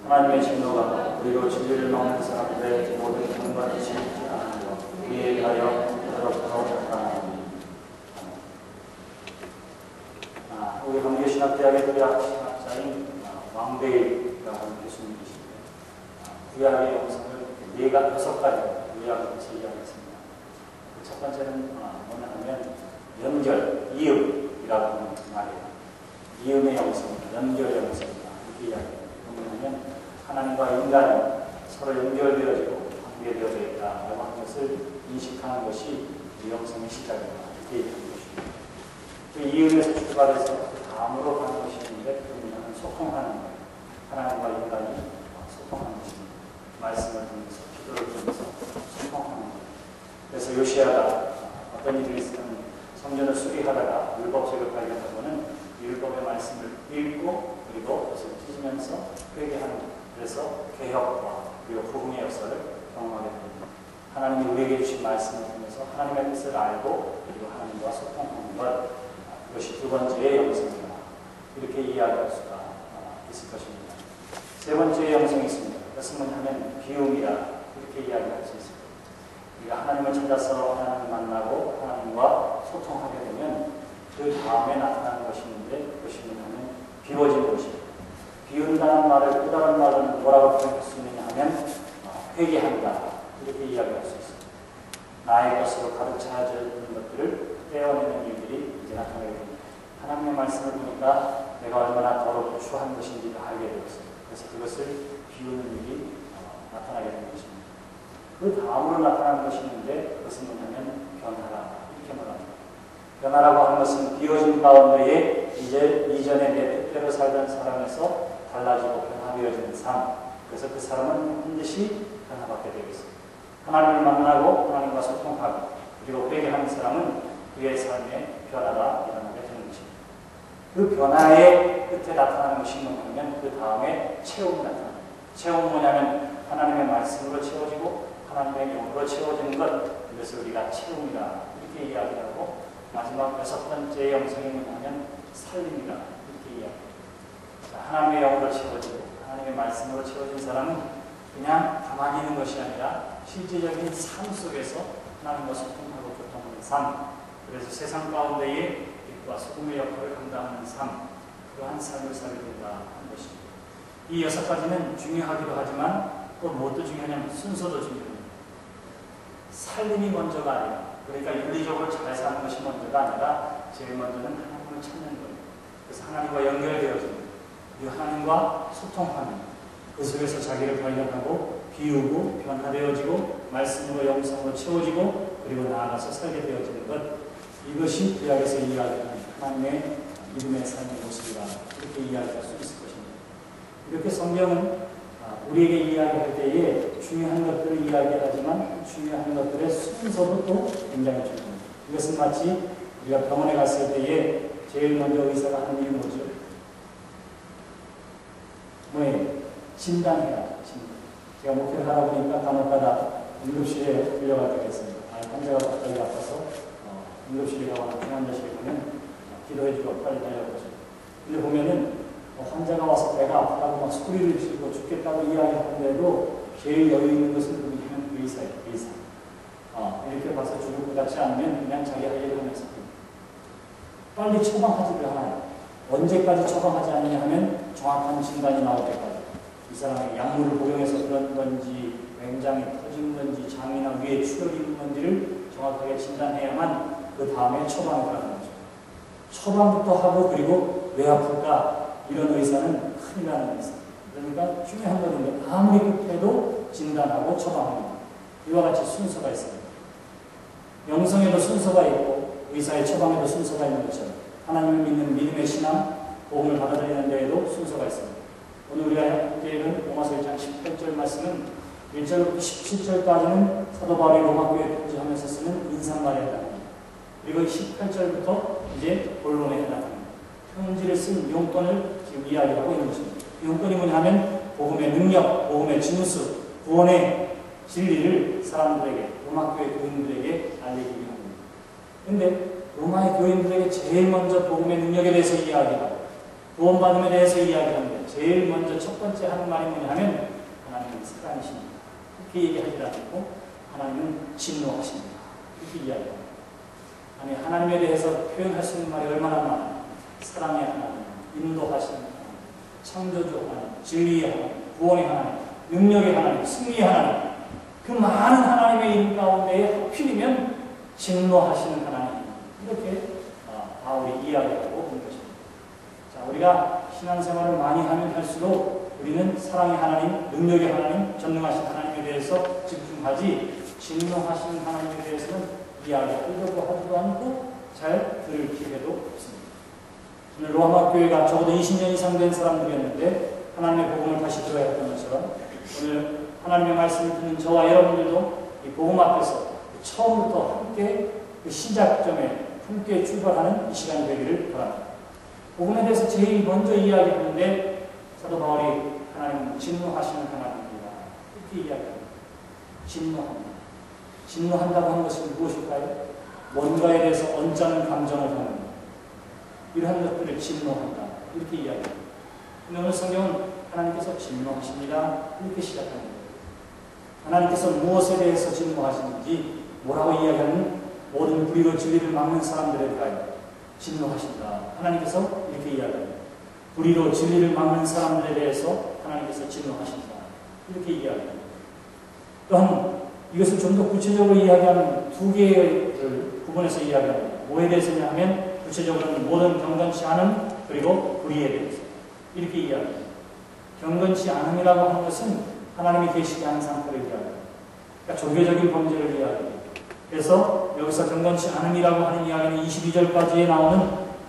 하나님의 진노가 그리고 진리를 막는 사람들의 모든 경관이 지지 않은 것 이에 대하여 그로부터 나타나니. 우리 한교신학대학의 구약신학자인 왕배일이라고 하는 교수님이신데 구약의 영성을 여섯 가지 요약을 제기하겠습니다. 첫 번째는 뭐냐면 연결, 이음이라고 하는 말이에요. 이음의 영성이다, 연결의 영성이다 이렇게 이야기해요. 뭐냐면 하나님과 인간이 서로 연결되어지고 관계되어져 있다라고 하는 것을 인식하는 것이 이 영성의 시작이다 이렇게 얘기하는 것입니다. 그 이음에서 출발해서 그 다음으로 가는 것이 있는데 그는 소통하는 거예요. 하나님과 인간이 소통하는 것입니다. 말씀을 통해서 기도를 통해서 소통하는 거예요. 그래서 요시야가 어떤 일이 있으면 성전을 수리하다가 율법책을 발견하고는 율법의 말씀을 읽고 그리고 그것을 찢으면서 회개하는 거예요. 그래서 개혁과 그리고 복음의 역사를 경험하게 됩니다. 하나님이 우리에게 주신 말씀을 통해서 하나님의 뜻을 알고 그리고 하나님과 소통하는 것 그것이 두 번째의 영성이다. 이렇게 이해할 수가 있을 것입니다. 세 번째의 영성이 있습니다. 그것은 뭐냐면 비움이다. 이렇게 이야기할 수 있습니다. 우리가 하나님을 찾아서 하나님을 만나고 하나님과 소통하게 되면 그 다음에 나타나는 것이 있는데 그것이 뭐냐면 비워진 것입니다. 비운다는 말을 또 다른 말은 뭐라고 표현할 수 있느냐 하면 회개한다. 이렇게 이야기할 수 있습니다. 나의 것으로 가득 차져 있는 것들을 떼어내는 일들이 이제 나타나게 됩니다. 하나님의 말씀을 보니까 내가 얼마나 더럽고 추한 것인지를 알게 되었습니다. 그래서 그것을 비우는 일이 나타나게 되는 것입니다. 그 다음으로 나타나는 것이 있는데 그것은 뭐냐면 변화라 이렇게 말합니다. 변화라고 하는 것은 비워진 가운데에 이제 이전에 내 뜻대로 살던 사람에서 달라지고 변화되어지는 삶. 그래서 그 사람은 반드시 변화받게 되겠습니다. 하나님을 만나고 하나님과 소통하고 그리고 회개하는 사람은 그의 삶에 변화가 일어나게 되는 것입니다. 그 변화의 끝에 나타나는 것이 뭐냐면 그 다음에 채움이 나타납니다. 채움은 뭐냐면 하나님의 말씀으로 채워지고 하나님의 영으로 채워지는 것 그것을 우리가 채움이다 이렇게 이야기하고 마지막 여섯 번째 영성이 뭐냐면 살림이다 이렇게 이야기합니다. 하나님의 영으로 채워지고 하나님의 말씀으로 채워진 사람은 그냥 가만히 있는 것이 아니라 실제적인 삶 속에서 하나님과 소통하고 교통하는 삶 그래서 세상 가운데에 빛과 소금의 역할을 감당하는 삶 그러한 삶을 살게 된다 하는 것입니다. 이 여섯 가지는 중요하기도 하지만 또 무엇도 중요하냐면 순서도 중요합니다. 살림이 먼저가 아니라 그러니까 윤리적으로 잘 사는 것이 먼저가 아니라 제일 먼저는 하나님을 찾는 거예요. 그래서 하나님과 연결되어지는 그리고 하나님과 소통하는 그 속에서 자기를 발견하고 비우고 변화되어지고 말씀으로 영성으로 채워지고 그리고 나아가서 살게 되어지는 것 이것이 구약에서 이야기하는 하나님의 믿음의 삶의 모습이다 이렇게 이야기할 수 있을 것입니다. 이렇게 성경은 우리에게 이야기할 때에 중요한 것들을 이야기하지만 중요한 것들의 순서도 또 굉장히 중요합니다. 이것은 마치 우리가 병원에 갔을 때에 제일 먼저 의사가 하는 일이 뭐죠? 뭐예요? 진단해야 진단. 제가 목회를 하다 보니까 간혹가다 응급실에 끌려갈 때가 있습니다. 환자가 갑자기 아파서 응급실에 가거나 중환자실에 가면 기도해주고 빨리 달려가죠. 근데 보면은 환자가 와서 배가 아프다고 막 소리를 지르고 죽겠다고 이야기하는데도 제일 여유 있는 것은 누구냐면 의사예요. 의사. 이렇게 봐서 죽을 것 같지 않으면 그냥 자기 할 일을 하면서 빨리 처방하지를 않아요. 언제까지 처방하지 않느냐 하면 정확한 진단이 나올 때까지 이 사람의 약물을 복용해서 그런 건지 맹장이 터진 건지 장이나 위에 출혈이 있는 건지를 정확하게 진단해야만 그 다음에 처방이 들어가는 거죠. 처방부터 하고 그리고 왜 아플까 이런 의사는 큰일 나는 의사. 그러니까 중요한 것인데 아무리 급해도 진단하고 처방합니다. 이와 같이 순서가 있습니다. 영성에도 순서가 있고 의사의 처방에도 순서가 있는 것처럼 하나님을 믿는 믿음의 신앙, 복음을 받아들이는 데에도 순서가 있습니다. 오늘 우리가 함께 읽은 로마서 1장 18절 말씀은 1절부터 17절까지는 사도 바울이 로마교회에 편지하면서 쓰는 인사말에 해당합니다. 그리고 18절부터 이제 본론에 해당합니다. 편지를 쓴 용건을 지금 이야기하고 있는 것입니다. 용건이 뭐냐 하면 복음의 능력, 복음의 진수, 구원의 진리를 사람들에게, 로마교회 교인들에게 알리기 위함입니다. 그런데 로마의 교인들에게 제일 먼저 복음의 능력에 대해서 이야기하고 구원받음에 대해서 이야기하는데 제일 먼저 첫 번째 하는 말이 뭐냐 하면 하나님은 사랑이십니다. 그렇게 얘기하지 않고 하나님은 진노하십니다. 이렇게 이야기합니다. 아니, 하나님에 대해서 표현할 수 있는 말이 얼마나 많아요. 사랑의 하나님, 인도하시는 하나님, 창조주 하나님, 진리의 하나님, 구원의 하나님, 능력의 하나님, 승리의 하나님, 그 많은 하나님의 이름 가운데에 하필이면 진노하시는 하나님, 이렇게 바울이 이야기하고 있는 것입니다. 자, 우리가 신앙생활을 많이 하면 할수록 우리는 사랑의 하나님, 능력의 하나님, 전능하신 하나님에 대해서 집중하지 진노하시는 하나님에 대해서는 이야기하려고 하지도 않고 잘 들을 기회도 없습니다. 오늘 로마 교회가 적어도 20년 이상 된 사람들이었는데 하나님의 복음을 다시 들어야 했던 것처럼 오늘 하나님의 말씀을 듣는 저와 여러분들도 이 복음 앞에서 처음부터 함께 그 시작점에 함께 출발하는 이 시간이 되기를 바랍니다. 복음에 대해서 제일 먼저 이야기하는데 사도 바울이 하나님은 진노하시는 하나님입니다. 이렇게 이야기합니다. 진노합니다. 진노한다고 하는 것은 무엇일까요? 뭔가에 대해서 언짢은 감정을 하는 것. 이러한 것들을 진노한다. 이렇게 이야기합니다. 근데 오늘 성경은 하나님께서 진노하십니다. 이렇게 시작합니다. 하나님께서 무엇에 대해서 진노하시는지 뭐라고 이야기하는 모든 불의로 진리를 막는 사람들에 대하여 진노하신다. 하나님께서 이렇게 이야기합니다. 불의로 진리를 막는 사람들에 대해서 하나님께서 진노하신다. 이렇게 이야기합니다. 또한 이것을 좀 더 구체적으로 이야기하는 두 개의 부분에서 이야기합니다. 뭐에 대해서냐 하면 구체적으로는 모든 경건치 않음 그리고 불의에 대해서 이렇게 이야기합니다. 경건치 않음이라고 하는 것은 하나님이 계시지 않은 상태를 이야기합니다. 그러니까 종교적인 범죄를 이야기합니다. 그래서 여기서 경건치 않음이라고 하는 이야기는 22절까지에 나오는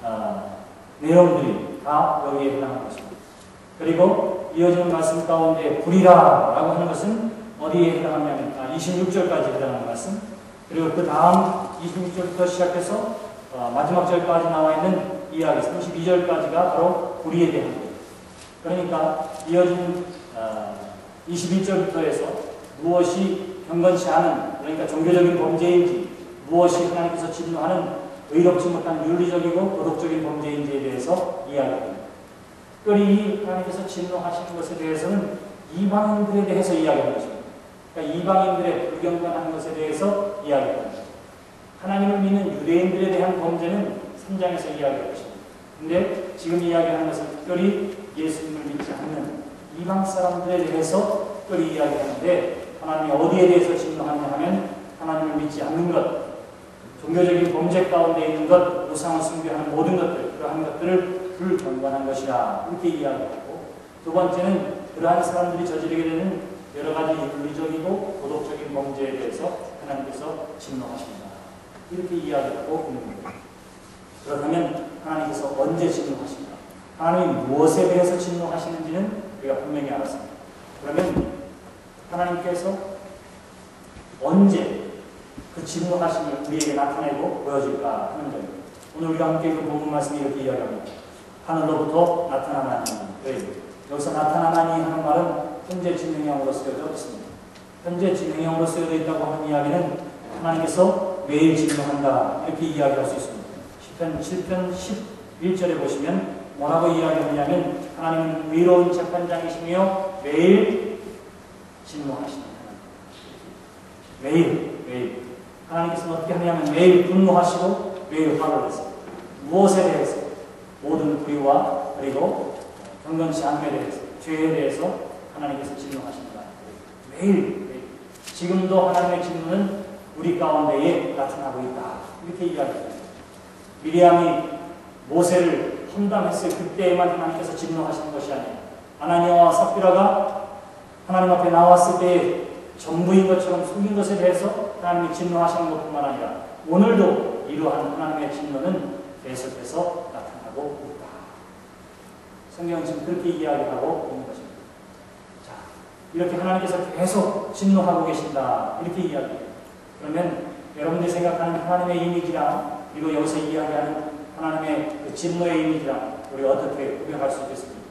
내용들이 다 여기에 해당하는 것입니다. 그리고 이어지는 말씀 가운데 불의라라고 하는 것은 어디에 해당하냐면 26절까지 해당하는 말씀, 그리고 그 다음 26절부터 시작해서 마지막 절까지 나와 있는 이야기 32절까지가 바로 불의에 대한 거예요. 그러니까 이어진 21절부터 해서 무엇이 경건치 않은, 그러니까 종교적인 범죄인지 무엇이 하나님께서 진노하는 의롭지 못한 윤리적이고 도덕적인 범죄인지에 대해서 이야기합니다. 특별히 하나님께서 진노하시는 것에 대해서는 이방인들에 대해서 이야기하는 것입니다. 그러니까 이방인들의 불경건한 것에 대해서 이야기합니다. 하나님을 믿는 유대인들에 대한 범죄는 3장에서 이야기할 것입니다. 근데 지금 이야기하는 것은 특별히 예수님을 믿지 않는 이방 사람들에 대해서 특별히 이야기하는데 하나님이 어디에 대해서 진노하냐 하면 하나님을 믿지 않는 것, 종교적인 범죄 가운데 있는 것, 우상을 숭배하는 모든 것들, 그러한 것들을 불경건한 것이라 이렇게 이야기하고, 두 번째는 그러한 사람들이 저지르게 되는 여러 가지 윤리적이고 도덕적인 범죄에 대해서 하나님께서 진노하십니다. 이렇게 이야기하고 있는 겁니다. 그렇다면 하나님께서 언제 진노하십니까? 하나님이 무엇에 대해서 진노하시는지는 우리가 분명히 알았습니다. 그러면 하나님께서 언제 그 진노하심을 우리에게 나타내고 보여줄까 하는 겁니다. 오늘 우리가 함께 읽은 본문 말씀이 이렇게 이야기합니다. 하늘로부터 나타나나니. 여기서 나타나나니 하는 말은 현재 진행형으로 쓰여져 있습니다. 현재 진행형으로 쓰여져 있다고 하는 이야기는 하나님께서 매일 진노한다 이렇게 이야기할 수 있습니다. 시편 7편 11절에 보시면 뭐라고 이야기하냐면 하나님은 의로운 재판장이시며 매일 진노하시는 하나님. 매일 하나님께서는 어떻게 하냐면 매일 분노하시고 매일 화를 내세요. 무엇에 대해서? 모든 불의와 그리고 경건치 않음에 대해서, 죄에 대해서 하나님께서 진노하십니다. 매일 지금도 하나님의 진노는 우리 가운데에 나타나고 있다. 이렇게 이야기합니다. 미리암이 모세를 험담했을 그때에만 하나님께서 진노하시는 것이 아니라 아나니아와 삽비라가 하나님 앞에 나왔을 때에 전부인 것처럼 숨긴 것에 대해서 하나님이 진노하시는 것뿐만 아니라 오늘도 이러한 하나님의 진노는 계속해서 나타나고 있다. 성경은 지금 그렇게 이야기하고 있는 것입니다. 자, 이렇게 하나님께서 계속 진노하고 계신다. 이렇게 이야기해요. 그러면 여러분들이 생각하는 하나님의 이미지랑 그리고 여기서 이야기하는 하나님의 그 진노의 이미지랑 우리가 어떻게 구별할 수 있겠습니까?